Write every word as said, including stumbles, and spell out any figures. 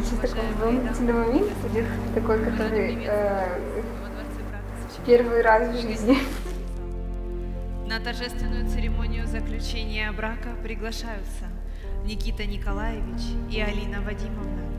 сейчас такой волнительный момент будет, такой, который э, первый раз в жизни. На торжественную церемонию заключения брака приглашаются Никита Николаевич и Алина Вадимовна.